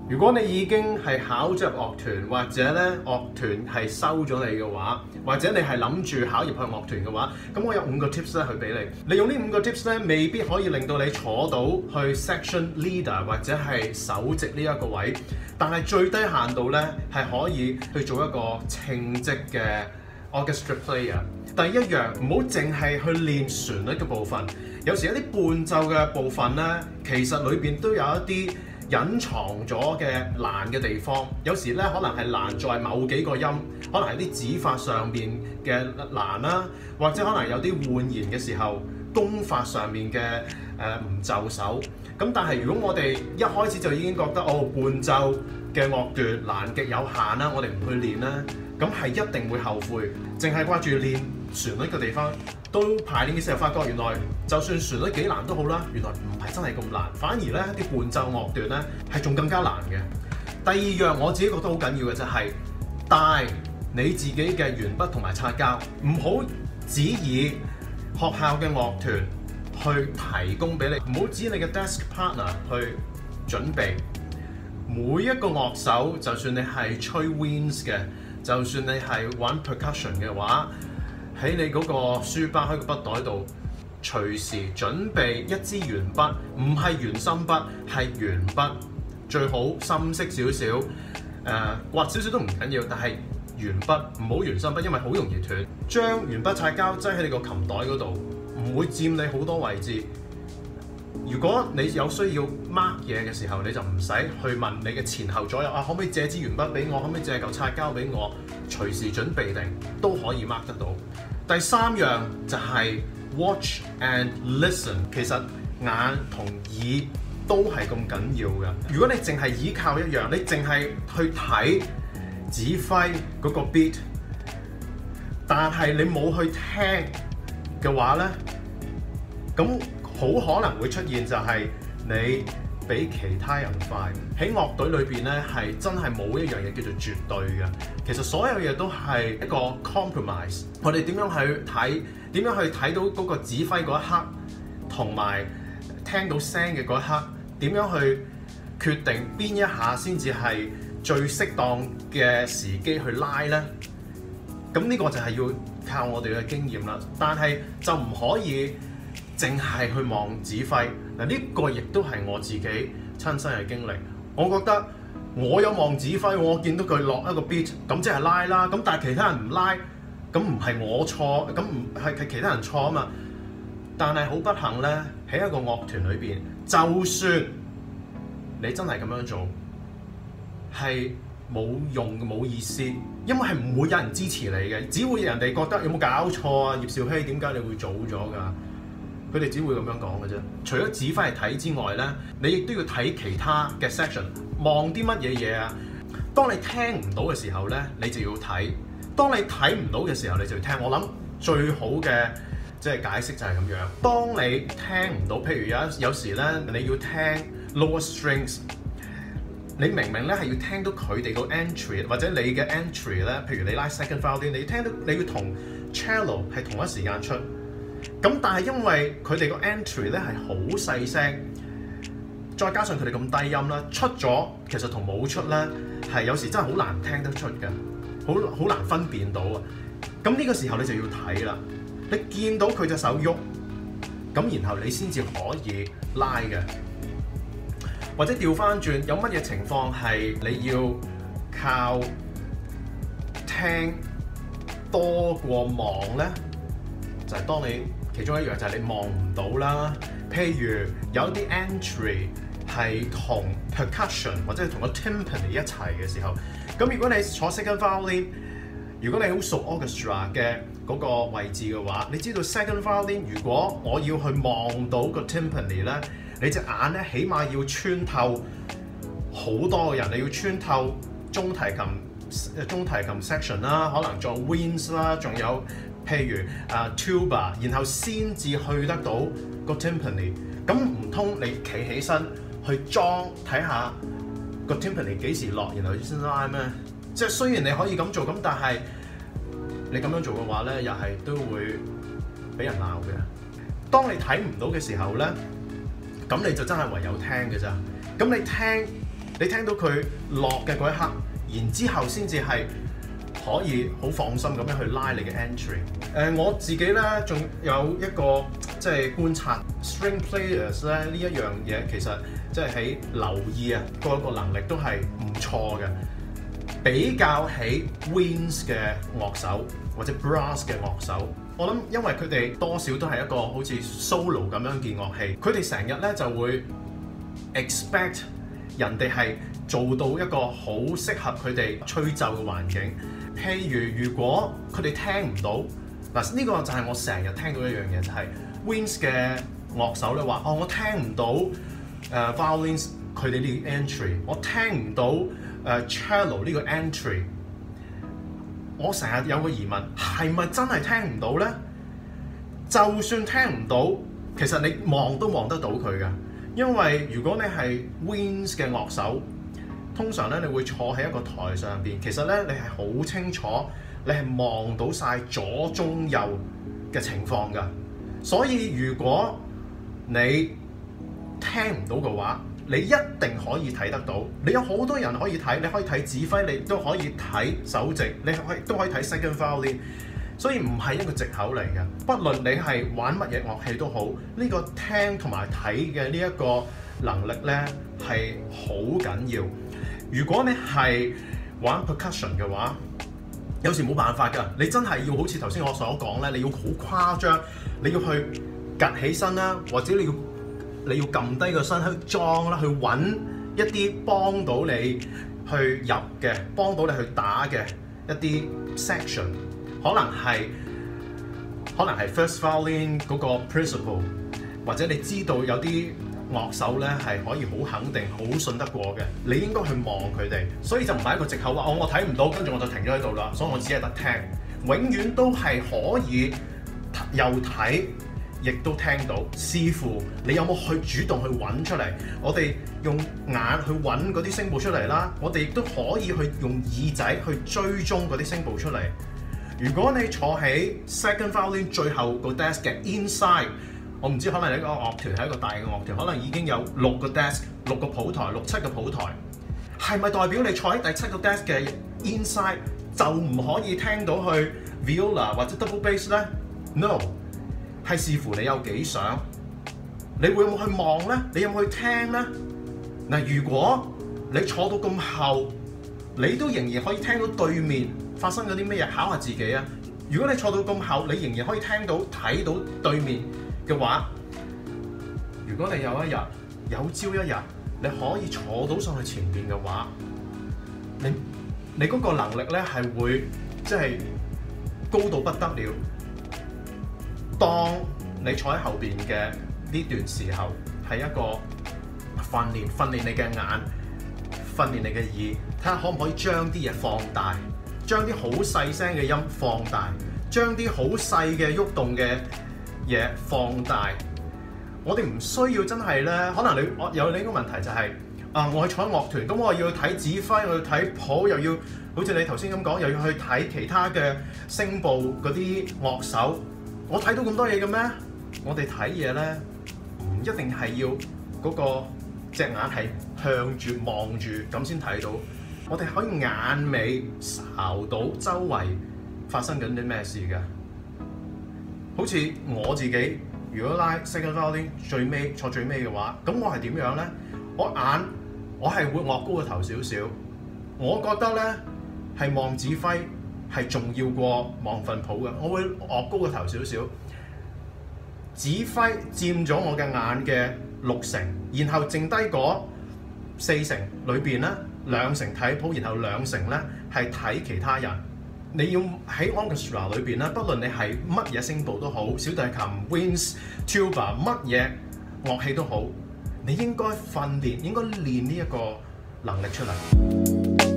如果你已經係考咗入樂團，或者咧樂團係收咗你嘅話，或者你係諗住考入去樂團嘅話，咁我有5個 tips 咧去俾你。你用呢5個 tips 咧，未必可以令到你坐到去 section leader 或者係首席呢一個位，但係最低限度咧係可以去做一個稱職嘅 orchestra player。第一樣，唔好淨係去練旋律嘅部分，有時一啲伴奏嘅部分咧，其實裏邊都有一啲隱藏咗嘅難嘅地方，有時咧可能係難在某幾個音，可能係啲指法上邊嘅難啦，或者可能有啲換弦嘅時候，功法上面嘅唔就手。咁但係如果我哋一開始就已經覺得伴奏嘅樂段難極有限啦，我哋唔去練啦，咁係一定會後悔，淨係掛住練旋律嘅地方。到排練嘅時候，發覺原來就算旋律幾難都好啦，原來唔係真係咁難，反而咧啲伴奏樂段咧係仲更加難嘅。第二樣我自己覺得好緊要嘅就係帶你自己嘅鉛筆同埋擦膠，唔好只以學校嘅樂團去提供俾你，唔好指你嘅 desk partner 去準備。每一個樂手，就算你係吹 winds 嘅，就算你係玩 percussion 嘅話，喺你嗰個書包喺個筆袋度，隨時準備一支鉛筆，唔係鉛芯筆，係鉛筆，最好深色少少，滑少少都唔緊要，但係鉛筆唔好鉛芯筆，因為好容易斷。將鉛筆擦膠擠喺你個琴袋嗰度，唔會佔你好多位置。如果你有需要 mark 嘢嘅時候，你就唔使去問你嘅前後左右可唔可以借支鉛筆俾我，可唔可以借嚿擦膠俾我，隨時準備定都可以 mark 得到。第三樣就係 watch and listen， 其實眼同耳都係咁緊要嘅。如果你淨係依靠一樣，你淨係去睇指揮嗰個 beat， 但係你冇去聽嘅話咧，咁好可能會出現就係你比其他人快。喺樂隊裏邊咧，係真係冇一樣嘢叫做絕對嘅。其實所有嘢都係一個 compromise。我哋點樣去睇到嗰個指揮嗰一刻，同埋聽到聲嘅嗰一刻，點樣去決定邊一下先至係最適當嘅時機去拉呢？咁呢個就係要靠我哋嘅經驗啦。但係就唔可以淨係去望指揮。嗱，呢個亦都係我自己親身嘅經歷。我覺得我有望指揮，我見到佢落一個 beat， 咁即係拉啦。咁但係其他人唔拉，咁唔係我錯，咁唔係其他人錯啊嘛。但係好不幸咧，喺一個樂團裏邊，就算你真係咁樣做，係冇用冇意思，因為係唔會有人支持你嘅，只會人哋覺得有冇搞錯啊？葉兆禧點解你會早咗㗎？佢哋只會咁樣講嘅啫。除咗指揮係睇之外咧，你亦都要睇其他嘅 section， 望啲乜嘢嘢啊？當你聽唔到嘅時候咧，你就要睇；當你睇唔到嘅時候，你就要聽。我諗最好嘅即係解釋就係咁樣。當你聽唔到，譬如有時咧，你要聽 lower strings， 你明明咧係要聽到佢哋個 entry 或者你嘅 entry 咧，譬如你拉 second violin， 你聽到你要同 cello 係同一時間出。咁但係因為佢哋個 entry 咧係好細聲，再加上佢哋咁低音啦，出咗其實同冇出咧係有時真係好難聽得出嘅，好難分辨到啊！咁呢個時候你就要睇啦，你見到佢隻手喐，咁然後你先至可以拉嘅，或者調翻轉，有乜嘢情況係你要靠聽多過望咧？就係當你其中一樣就係你望唔到啦。譬如有啲 entry 係同 percussion 或者係同個 timpani 一齊嘅時候，咁如果你坐 second violin， 如果你好熟 orchestra 嘅嗰個位置嘅話，你知道 second violin 如果我要去望到個 timpani 咧，你隻眼咧起碼要穿透好多個人，你要穿透中提琴 section 啦，可能仲有 winds 啦，仲有譬如tuba， 然後先至去得到個 timpani。咁唔通你企起身去裝睇下個 timpani 幾時落，然後先拉咩？即係雖然你可以咁做，咁但係你咁樣做嘅話咧，又係都會俾人鬧嘅。當你睇唔到嘅時候咧，咁你就真係唯有聽嘅咋。咁你聽你聽到佢落嘅嗰一刻，然之後先至係可以好放心咁樣去拉你嘅 entry。我自己咧仲有一個即係觀察 string players 咧呢一樣嘢，其實即係喺留意啊個能力都係唔錯嘅。比較起 winds 嘅樂手或者 brass 嘅樂手，我諗因為佢哋多少都係一個好似 solo 咁樣嘅樂器，佢哋成日咧就會 expect 人哋係做到一個好適合佢哋吹奏嘅環境。譬如果佢哋聽唔到嗱，呢個就係我成日聽到一樣嘢，就係 winds 嘅樂手咧話我聽唔到violins 佢哋呢個 entry， 我聽唔到cello 呢個 entry。 我成日有個疑問，係咪真係聽唔到呢？就算聽唔到，其實你望都望得到佢㗎，因為如果你係 winds 嘅樂手，通常咧你會坐喺一個台上邊，其實咧你係好清楚，你係望到晒左中右嘅情況㗎。所以如果你聽唔到嘅話，你一定可以睇得到。你有好多人可以睇，你可以睇指揮，你都可以睇首席，你都可以睇 second violin。所以唔係一個藉口嚟嘅。不論你係玩乜嘢樂器都好，呢個聽同埋睇嘅呢一個能力咧係好緊要。如果你係玩 percussion 嘅話，有時冇辦法㗎。你真係要好似頭先我所講咧，你要好誇張，你要去趌起身啦，或者你要撳低個身去裝啦，去揾一啲幫到你去入嘅、幫到你去打嘅一啲 section， 可能係 first violin 嗰個 principle， 或者你知道有啲樂手咧係可以好肯定、好信得過嘅，你應該去望佢哋。所以就唔係一個藉口話我睇唔到，跟住我就停咗喺度啦。所以我只係得聽，永遠都係可以又睇，亦都聽到，視乎你有冇去主動去揾出嚟。我哋用眼去揾嗰啲聲部出嚟啦，我哋亦都可以去用耳仔去追蹤嗰啲聲部出嚟。如果你坐喺 second violin 最後個 desk 嘅 inside， 我唔知可能你個樂團係一個大嘅樂團，可能已經有6個 desk、6個譜台、6、7個譜台，係咪代表你坐喺第7個 desk 嘅 inside 就唔可以聽到去 viola 或者 double bass 咧 ？No。係視乎你有幾想，你會有冇去望呢？你有冇去聽呢？嗱，如果你坐到咁後，你都仍然可以聽到對面發生咗啲咩嘢，考下自己啊！如果你坐到咁後，你仍然可以聽到、睇到對面嘅話，如果你有朝一日你可以坐到上去前面嘅話，你嗰個能力咧係會即係高到不得了。當你坐喺後邊嘅呢段時候，係一個訓練你嘅眼，訓練你嘅耳，睇下可唔可以將啲嘢放大，將啲好細聲嘅音放大，將啲好細嘅喐動嘅嘢放大。我哋唔需要真係咧，可能我有另一個問題就係我去坐喺樂團，咁我要去睇指揮，我要睇譜，又要好似你頭先咁講，又要去睇其他嘅聲部嗰啲樂手。我睇到咁多嘢嘅咩？我哋睇嘢咧，唔一定係要嗰個隻眼係向住望住咁先睇到。我哋可以眼尾睄到周圍發生緊啲咩事嘅。好似我自己，如果拉 second violin 坐最尾嘅話，咁我係點樣咧？我係會昂高個頭少少。我覺得咧係望指揮係重要過望份譜嘅，我會昂高個頭少少。指揮佔咗我嘅眼嘅60%，然後剩低嗰40%裏邊咧，2成睇譜，然後2成咧係睇其他人。你要喺 orchestra 裏邊咧，不論你係乜嘢聲部都好，小提琴、winds、tuba 乜嘢樂器都好，你應該訓練，應該練呢一個能力出嚟。